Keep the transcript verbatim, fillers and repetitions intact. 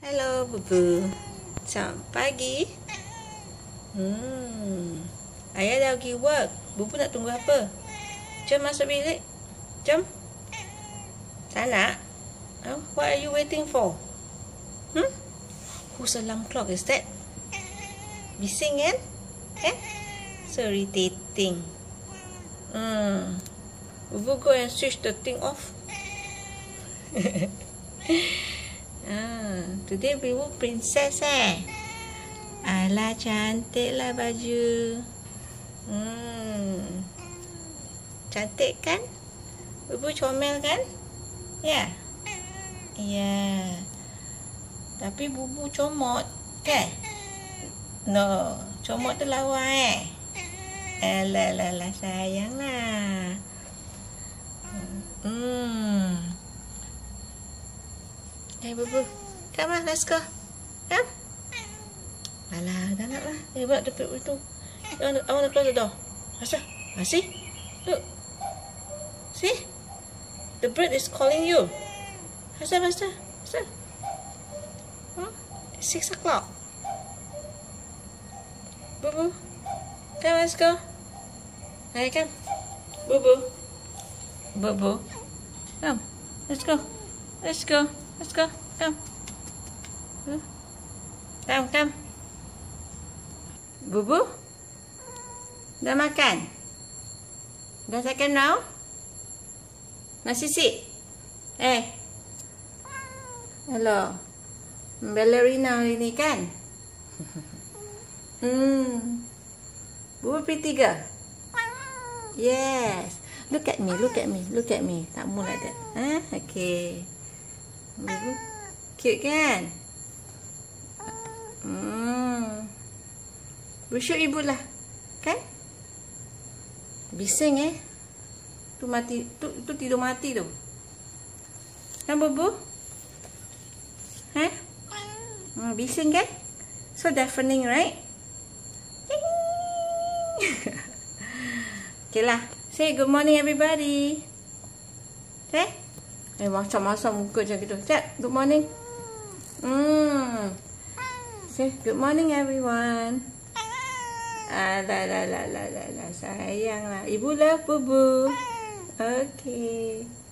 Hello, Bubu. Selamat pagi. Hmm. Ayah dah pergi work. Bubu nak tunggu apa? Jom masuk bilik. Jom. Tak nak? Oh, what are you waiting for? Hmm? Whose alarm clock is that? Bising kan? Eh? So irritating. Hmm. Bubu go and switch the thing off. Ah, today Bubu princess eh. Alah, cantik lah baju. Hmm. Cantik kan? Bubu comel kan? Ya. Yeah. Ya. Yeah. Tapi Bubu comot kan? No, comot tu lawa eh. Alah, alah, alah, sayang lah. Hmm. Hey Bubu, come on, let's go. Come. Alah, dah nak lah. Eh, buat depan itu. I want to, I want to close the door. Asal? Ah, see? Look. See? The bird is calling you. Asal, asal, asal. Huh? It's six o'clock. Bubu, come, let's go. Hey, come. Bubu. Bubu. Come. Let's go. Let's go. Let's go. Come. Come, come. Bubu? Dah makan? Dah second now? Masih si? Eh. Hello. Ballerina ini kan? Hmm. Bubu pretty girl? Yes. Look at me, look at me, look at me. Tak mau like that. Huh? Okay. Bubu cute kan? Hmm. Bersyuk ibu lah. Kan? Bising eh. Tu mati, tu, tu tidur mati tu. Kan Bubu? Hah? Hmm, bising kan? So deafening, right? Okay lah. Say good morning everybody. Okay? Eh, macam-macam muka macam gitu. Cak, good morning. Hmm. Say good morning everyone. Alah, lah, lah, lah, lah, lah. Sayang lah. Ibu love Bubu. Okay.